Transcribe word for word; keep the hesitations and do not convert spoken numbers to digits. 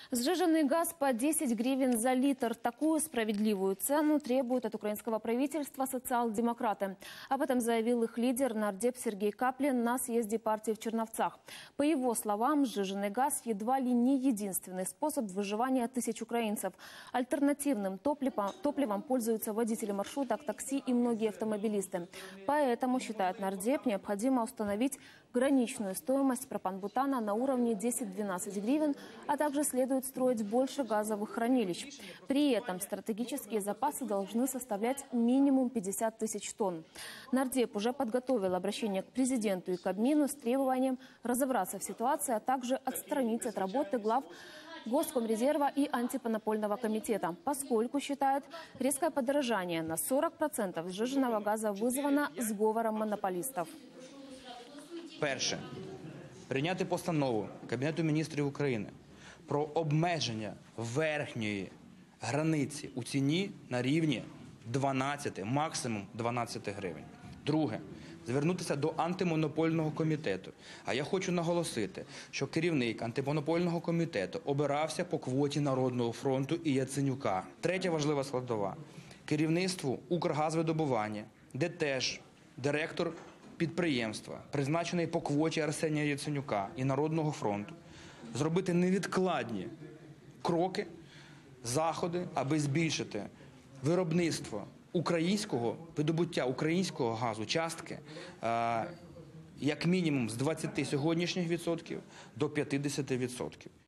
Сжиженный газ по десять гривен за литр. Такую справедливую цену требуют от украинского правительства социал-демократы. Об этом заявил их лидер нардеп Сергей Каплин на съезде партии в Черновцах. По его словам, сжиженный газ едва ли не единственный способ выживания тысяч украинцев. Альтернативным топливом, топливом пользуются водители маршруток, такси и многие автомобилисты. Поэтому, считает нардеп, необходимо установить граничную стоимость пропан-бутана на уровне десять-двенадцать гривен, а также следует строить больше газовых хранилищ. При этом стратегические запасы должны составлять минимум пятьдесят тысяч тонн. Нардеп уже подготовил обращение к президенту и Кабмину с требованием разобраться в ситуации, а также отстранить от работы глав Госкомрезерва и антимонопольного комитета, поскольку, считают, резкое подорожание на сорок процентов сжиженного газа вызвано сговором монополистов. Перше. Прийняти постанову Кабінету міністрів України про обмеження верхньої границі у ціні на рівні дванадцяти, максимум дванадцяти гривень. Друге. Звернутися до антимонопольного комітету. А я хочу наголосити, що керівник антимонопольного комітету обирався по квоті Народного фронту і Яценюка. Третя важлива складова. Керівництву Укргазвидобування, де теж директор підприємства, призначений по квоті Арсенія Яценюка і Народного фронту, зробити невідкладні кроки, заходи, аби збільшити виробництво українського, видобуття українського газу, частки, як мінімум з двадцяти сьогоднішніх відсотків до п'ятдесяти відсотків.